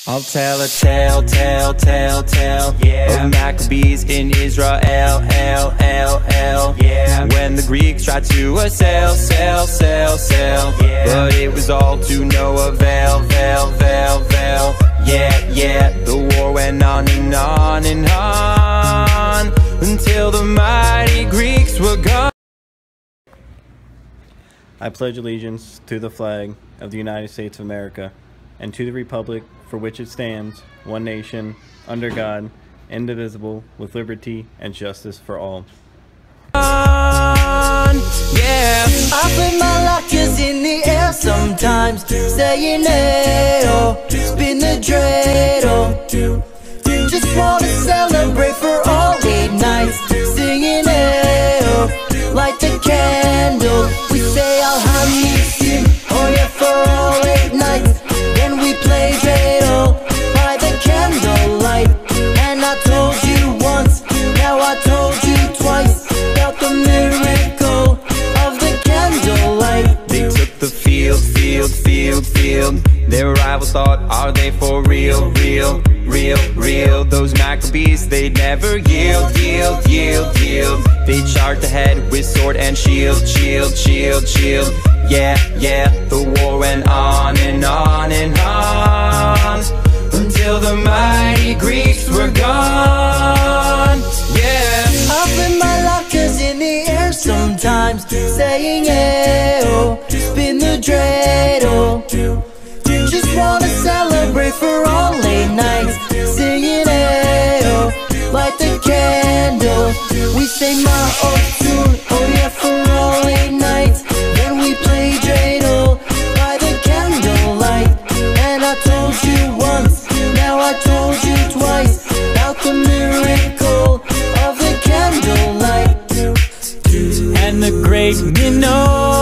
I'll tell a tale, yeah, of Maccabees in Israel, yeah, when the Greeks tried to sail, yeah, but it was all to no avail, yeah, the war went on and on and on, until the mighty Greeks were gone. I pledge allegiance to the flag of the United States of America, and to the republic for which it stands, one nation, under God, indivisible, with liberty and justice for all. Yeah, I put my lockers in the air sometimes, saying hey, oh, spin the dreidel. Just wanna celebrate for all 8 nights, singing hey, oh, light the candle. We say Alhamdulillah, oh yeah, for all 8 nights. Then we play dreidel by the candlelight. And I told you once, now I told you twice, about the miracle of the candlelight. they took the field. Their rivals thought, are they for real? Those Maccabees, they never yield. They charged ahead with sword and shield. Yeah, the war went on and on and on, until the mighty Greeks were gone. Yeah, I put my lockers in the air sometimes, saying hey, oh, spin the dreidel. Just wanna celebrate for all 8 nights, singing hey, oh, light the candle. We say ma'otul, oh yeah, for all 8 nights. Then we play dreidel by the candlelight. And I told you once, now I told you twice, about the miracle of the candlelight. and the great minnow